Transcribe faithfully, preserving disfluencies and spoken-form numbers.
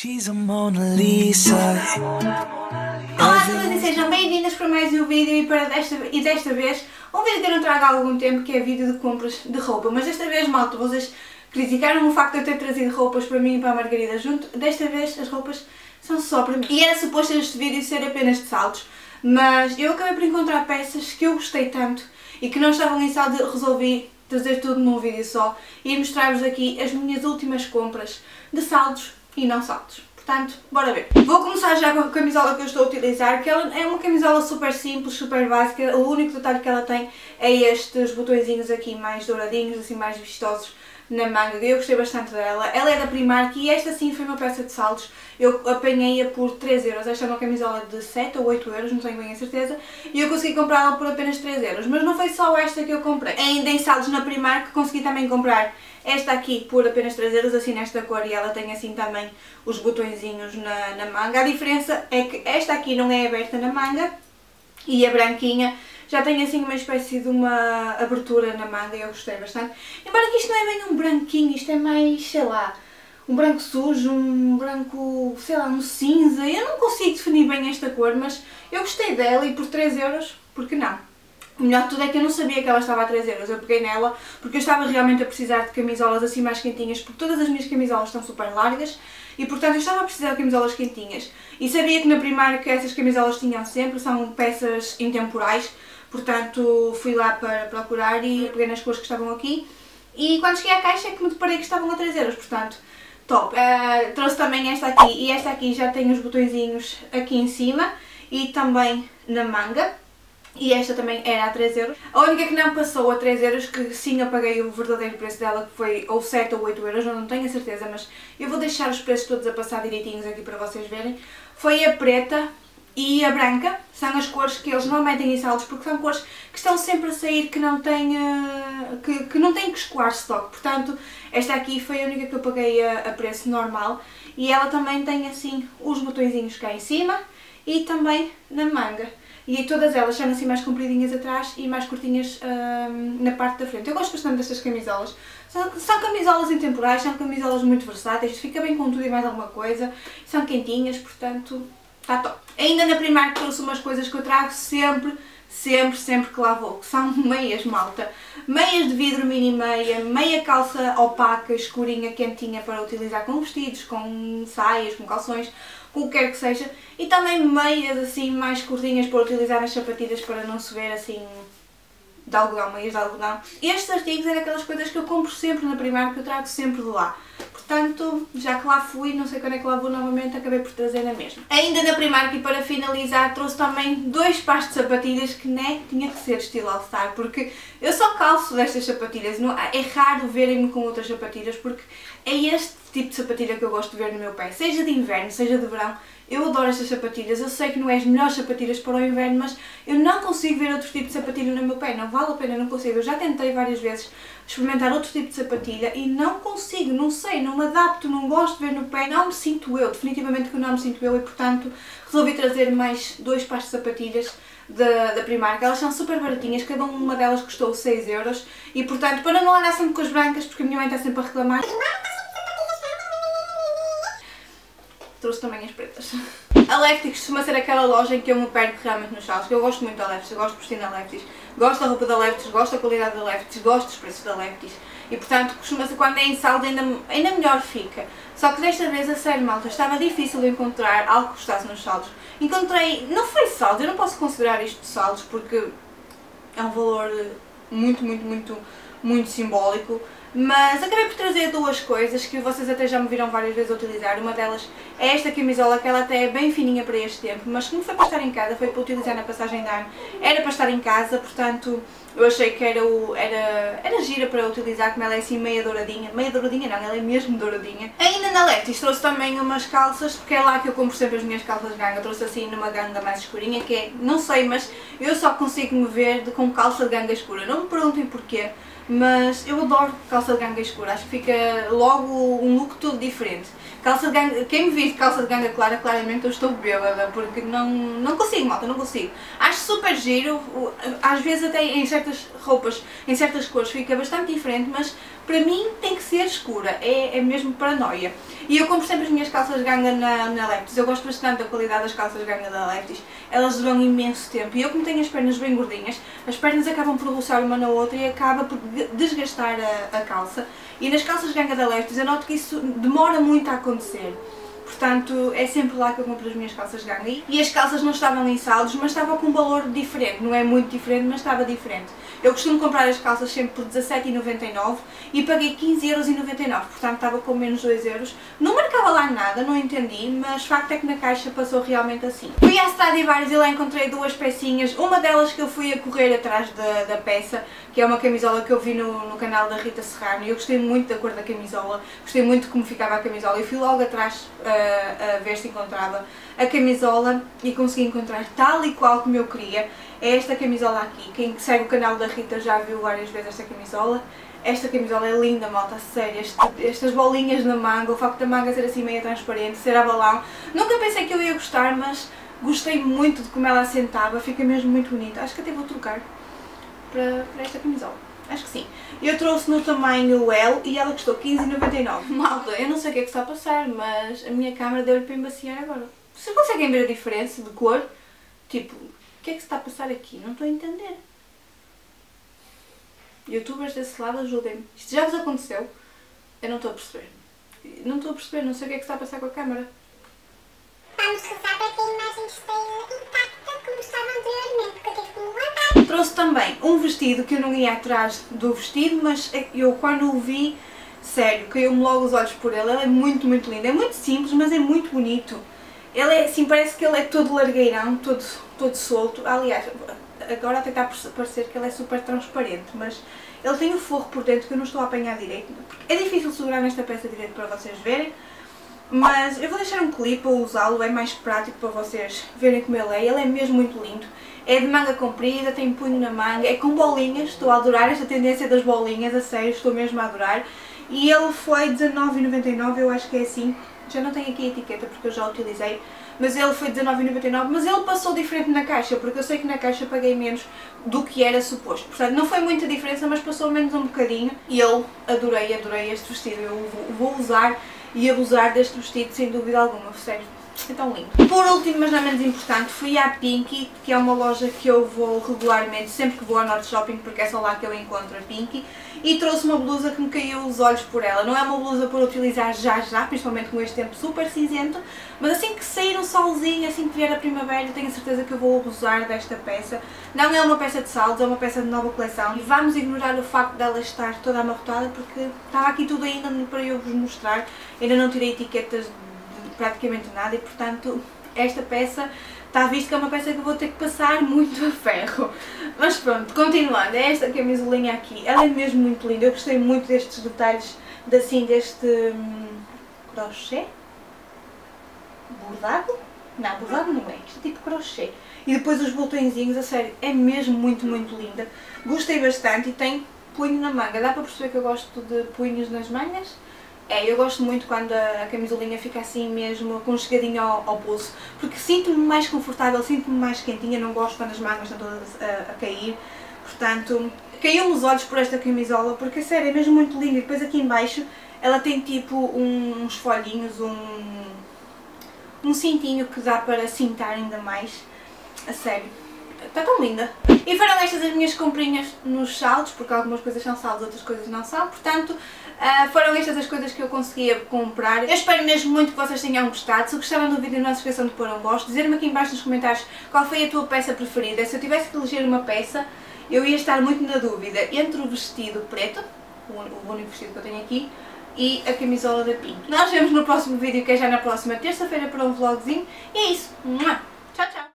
She's a Mona Lisa. Olá a todos e sejam bem-vindas para mais um vídeo e, para desta, e desta vez um vídeo que eu não trago há algum tempo, que é vídeo de compras de roupa. Mas desta vez, malta, vocês criticaram o facto de eu ter trazido roupas para mim e para a Margarida junto. Desta vez as roupas são só para mim. E era suposto este vídeo ser apenas de saldos, mas eu acabei por encontrar peças que eu gostei tanto e que não estavam em saldo. Resolvi trazer tudo num vídeo só e mostrar-vos aqui as minhas últimas compras de saldos e não saldos. Portanto, bora ver. Vou começar já com a camisola que eu estou a utilizar, que ela é uma camisola super simples, super básica. O único detalhe que ela tem é estes botõezinhos aqui mais douradinhos, assim mais vistosos na manga. Eu gostei bastante dela. Ela é da Primark e esta sim foi uma peça de saldos. Eu apanhei-a por três euros. Esta é uma camisola de sete ou oito euros, não tenho bem a certeza. E eu consegui comprá-la por apenas três euros. Mas não foi só esta que eu comprei. Ainda em saldos na Primark consegui também comprar esta aqui por apenas três euros, assim nesta cor, e ela tem assim também os botõezinhos na, na manga. A diferença é que esta aqui não é aberta na manga e a branquinha já tem assim uma espécie de uma abertura na manga e eu gostei bastante. Embora que isto não é bem um branquinho, isto é mais, sei lá, um branco sujo, um branco, sei lá, um cinza. Eu não consigo definir bem esta cor, mas eu gostei dela e por três euros, por que não? O melhor de tudo é que eu não sabia que ela estava a três euros, eu peguei nela porque eu estava realmente a precisar de camisolas assim mais quentinhas, porque todas as minhas camisolas estão super largas e portanto eu estava a precisar de camisolas quentinhas. E sabia que na Primark essas camisolas tinham sempre, são peças intemporais, portanto fui lá para procurar e peguei nas cores que estavam aqui. E quando cheguei à caixa é que me deparei que estavam a três euros, portanto top. Uh, trouxe também esta aqui e esta aqui já tem os botõezinhos aqui em cima e também na manga. E esta também era a três euros. A única que não passou a três euros, que sim eu paguei o verdadeiro preço dela, que foi ou sete ou oito euros, eu não tenho a certeza, mas eu vou deixar os preços todos a passar direitinhos aqui para vocês verem. Foi a preta e a branca, são as cores que eles não metem em saldos, porque são cores que estão sempre a sair, que não têm, uh, que, que, não têm que escoar stock. Portanto, esta aqui foi a única que eu paguei a, a preço normal e ela também tem assim os botõezinhos cá em cima e também na manga. E todas elas são assim mais compridinhas atrás e mais curtinhas hum, na parte da frente. Eu gosto bastante destas camisolas. São, são camisolas intemporais, são camisolas muito versáteis, fica bem com tudo e mais alguma coisa. São quentinhas, portanto, está top. Ainda na Primark trouxe umas coisas que eu trago sempre, sempre, sempre que lá vou, que são meias, malta. Meias de vidro mini meia, meia calça opaca, escurinha, quentinha para utilizar com vestidos, com saias, com calções, com o que quer que seja. E também meias assim mais curtinhas para utilizar nas sapatilhas para não se ver assim de algodão, meias de algodão. Estes artigos é daquelas coisas que eu compro sempre na Primark, que eu trago sempre de lá. Portanto, já que lá fui, não sei quando é que lá vou novamente, acabei por trazer na mesma. Ainda na Primark, e para finalizar, trouxe também dois pares de sapatilhas que nem tinha que ser estilo All-Star, porque eu só calço destas sapatilhas, não, é raro verem-me com outras sapatilhas, porque é este tipo de sapatilha que eu gosto de ver no meu pé, seja de inverno, seja de verão. Eu adoro estas sapatilhas, eu sei que não é as melhores sapatilhas para o inverno, mas eu não consigo ver outro tipo de sapatilha no meu pé, não vale a pena, não consigo. Eu já tentei várias vezes experimentar outro tipo de sapatilha e não consigo, não sei, não me adapto, não gosto de ver no pé, não me sinto eu, definitivamente que não me sinto eu e portanto resolvi trazer mais dois pares de sapatilhas da, da Primark. Elas são super baratinhas, cada uma delas custou seis euros e portanto para não andar sempre com as brancas, porque a minha mãe está sempre a reclamar, trouxe também as pretas. A Lefties costuma ser aquela loja em que eu me perco realmente nos saldos, que eu gosto muito da Lefties, eu gosto de vestir na Lefties, gosto da roupa da Lefties, gosto da qualidade da Lefties, gosto dos preços da Lefties e portanto costuma ser, quando é em saldo ainda, ainda melhor fica. Só que desta vez, a sério malta, estava difícil de encontrar algo que gostasse nos saldos. Encontrei, não foi saldo, eu não posso considerar isto de saldos porque é um valor muito, muito, muito, muito simbólico. Mas acabei por trazer duas coisas que vocês até já me viram várias vezes a utilizar. Uma delas é esta camisola, que ela até é bem fininha para este tempo, mas como foi para estar em casa, foi para utilizar na passagem de ano, era para estar em casa, portanto eu achei que era, o, era, era gira para utilizar, como ela é assim meia douradinha. Meia douradinha não, ela é mesmo douradinha. Ainda na Lefties trouxe também umas calças, porque é lá que eu compro sempre as minhas calças de ganga. Eu trouxe assim numa ganga mais escurinha, que é, não sei, mas eu só consigo me ver de, com calça de ganga escura. Não me perguntem porquê, mas eu adoro calça de ganga escura, acho que fica logo um look todo diferente. Calça de ganga, quem me vê de calça de ganga clara, claramente eu estou bêbada, porque não, não consigo, malta, não consigo. Acho super giro, às vezes até em certas roupas, em certas cores fica bastante diferente, mas Para mim tem que ser escura, é, é mesmo paranoia. E eu compro sempre as minhas calças ganga na, na Leptis, eu gosto bastante da qualidade das calças ganga da Leptis, elas duram imenso tempo. E eu, como tenho as pernas bem gordinhas, as pernas acabam por roçar uma na outra e acaba por desgastar a, a calça. E nas calças ganga da Leptis eu noto que isso demora muito a acontecer. Portanto, é sempre lá que eu compro as minhas calças ganga. E as calças não estavam em saldos, mas estavam com um valor diferente. Não é muito diferente, mas estava diferente. Eu costumo comprar as calças sempre por dezassete e noventa e nove e paguei quinze euros e noventa e nove, portanto estava com menos dois euros. Não marcava lá nada, não entendi, mas o facto é que na caixa passou realmente assim. Fui à Stradivarius e lá encontrei duas pecinhas, uma delas que eu fui a correr atrás da, da peça, que é uma camisola que eu vi no, no canal da Rita Serrano, e eu gostei muito da cor da camisola, gostei muito de como ficava a camisola, e fui logo atrás uh, a ver se encontrava a camisola e consegui encontrar tal e qual como eu queria. É esta camisola aqui. Quem segue o canal da Rita já viu várias vezes esta camisola. Esta camisola é linda, malta, sério. Este, estas bolinhas na manga, o facto da manga ser assim meio transparente, ser a balão. Nunca pensei que eu ia gostar, mas gostei muito de como ela assentava, fica mesmo muito bonita. Acho que até vou trocar para, para esta camisola. Acho que sim. Eu trouxe no tamanho L e ela custou quinze e noventa e nove. Malta, eu não sei o que é que está a passar, mas a minha câmera deu-lhe para embaciar agora. Vocês conseguem ver a diferença de cor? Tipo, o que é que se está a passar aqui? Não estou a entender. Youtubers desse lado, ajudem-me. Isto já vos aconteceu? Eu não estou a perceber. Não estou a perceber, não sei o que é que está a passar com a câmera. Vamos rezar para que a imagem esteja intacta como estava anteriormente, porque eu tive que me levantar. Trouxe também um vestido que eu não ia atrás do vestido, mas eu quando o vi, sério, caiu-me logo os olhos por ele. Ele é muito, muito lindo. É muito simples, mas é muito bonito. Ele é assim, parece que ele é todo largueirão, todo, todo solto. Aliás, agora até está a parecer que ele é super transparente, mas ele tem o forro por dentro que eu não estou a apanhar direito. É difícil segurar nesta peça direito para vocês verem, mas eu vou deixar um clipe a usá-lo, é mais prático para vocês verem como ele é. Ele é mesmo muito lindo. É de manga comprida, tem punho na manga, é com bolinhas. Estou a adorar esta tendência das bolinhas, a sério, estou mesmo a adorar. E ele foi dezenove e noventa e nove, eu acho que é assim. Já não tenho aqui a etiqueta porque eu já a utilizei, mas ele foi dezenove e noventa e nove, mas ele passou diferente na caixa, porque eu sei que na caixa paguei menos do que era suposto. Portanto, não foi muita diferença, mas passou menos um bocadinho. E eu adorei, adorei este vestido. Eu vou usar e abusar deste vestido sem dúvida alguma, sério. É tão lindo. Por último, mas não menos importante, fui à Pinky, que é uma loja que eu vou regularmente, sempre que vou ao Norte Shopping, porque é só lá que eu encontro a Pinky, e trouxe uma blusa que me caiu os olhos por ela. Não é uma blusa para utilizar já já, principalmente com este tempo super cinzento, mas assim que sair um solzinho, assim que vier a primavera, tenho a certeza que eu vou usar desta peça. Não é uma peça de saldos, é uma peça de nova coleção, e vamos ignorar o facto dela estar toda amarrotada, porque estava aqui tudo ainda para eu vos mostrar, ainda não tirei etiquetas praticamente nada, e portanto esta peça está visto que é uma peça que eu vou ter que passar muito a ferro. Mas pronto, continuando, é esta camisolinha aqui, ela é mesmo muito linda, eu gostei muito destes detalhes, de, assim, deste hum, crochê, bordado, não, bordado não é, isto é tipo crochê, e depois os botõezinhos, a sério, é mesmo muito, muito linda, gostei bastante e tem punho na manga, dá para perceber que eu gosto de punhos nas mangas. É, eu gosto muito quando a camisolinha fica assim mesmo aconchegadinha ao, ao pulso, porque sinto-me mais confortável, sinto-me mais quentinha, não gosto quando as mangas estão todas a, a cair, portanto, caiu-me os olhos por esta camisola, porque a sério, é mesmo muito linda. E depois aqui em baixo ela tem tipo uns folhinhos, um, um cintinho que dá para cintar ainda mais, a sério. Está tão linda. E foram estas as minhas comprinhas nos saldos, porque algumas coisas são saldos, outras coisas não são, portanto uh, foram estas as coisas que eu conseguia comprar. Eu espero mesmo muito que vocês tenham gostado. Se gostaram do vídeo, não se esqueçam de pôr um gosto, dizer-me aqui em baixo nos comentários qual foi a tua peça preferida. Se eu tivesse que eleger uma peça, eu ia estar muito na dúvida entre o vestido preto, o único vestido que eu tenho aqui, e a camisola da Pink. Nós vemos no próximo vídeo, que é já na próxima terça-feira, para um vlogzinho, e é isso. Tchau, tchau!